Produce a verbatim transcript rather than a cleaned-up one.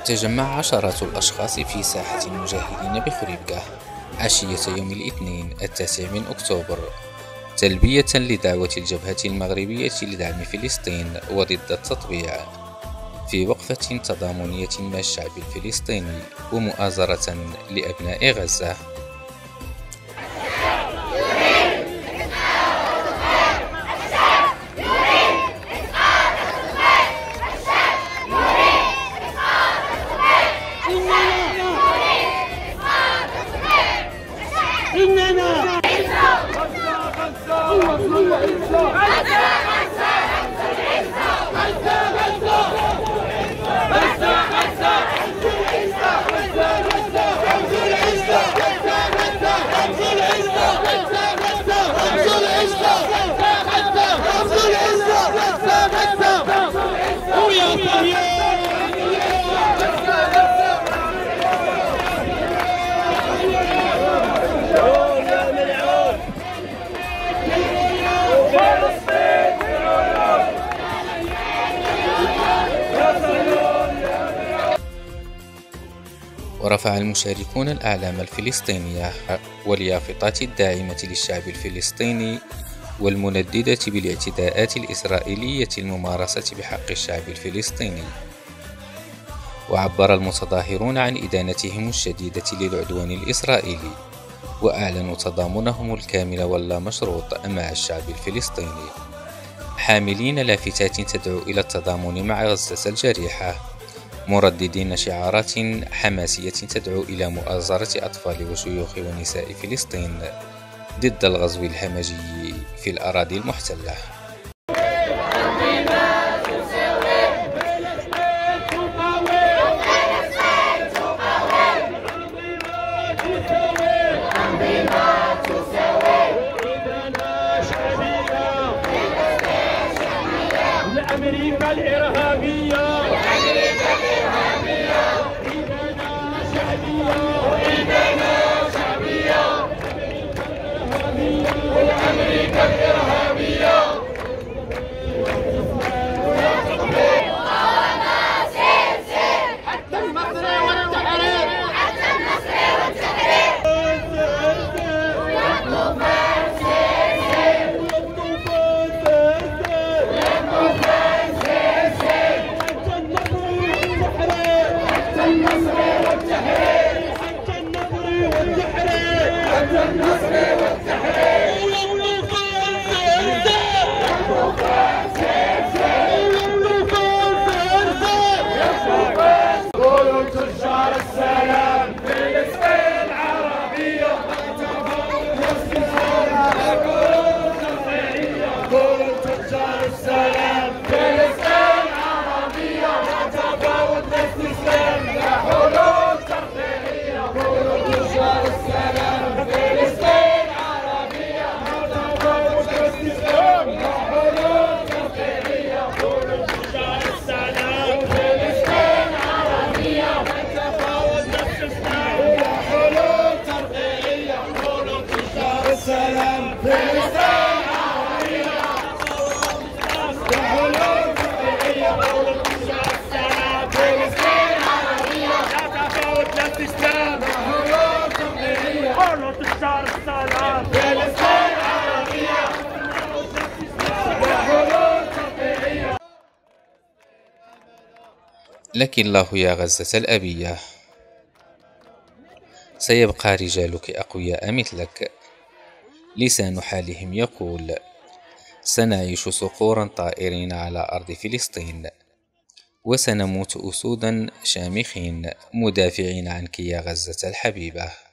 تجمع عشرات الأشخاص في ساحة المجاهدين بخريبكا عشية يوم الاثنين التاسع من أكتوبر تلبية لدعوة الجبهة المغربية لدعم فلسطين وضد التطبيع في وقفة تضامنية مع الشعب الفلسطيني ومؤازرة لأبناء غزة. ورفع المشاركون الأعلام الفلسطينية واليافطات الداعمة للشعب الفلسطيني والمنددة بالاعتداءات الإسرائيلية الممارسة بحق الشعب الفلسطيني. وعبر المتظاهرون عن إدانتهم الشديدة للعدوان الإسرائيلي وأعلنوا تضامنهم الكامل واللامشروط مع الشعب الفلسطيني حاملين لافتات تدعو إلى التضامن مع غزة الجريحة مرددين شعارات حماسية تدعو إلى مؤازرة أطفال وشيوخ ونساء فلسطين ضد الغزو الهمجي في الأراضي المحتلة. أمريكا الإرهابية أمريكا الإرهابية حتى النصر والتحرير حتى النصر والتحرير لك الله يا غزة الأبية، سيبقى رجالك أقوياء مثلك. لسان حالهم يقول سنعيش صقورا طائرين على أرض فلسطين وسنموت أسودا شامخين مدافعين عنك يا غزة الحبيبة.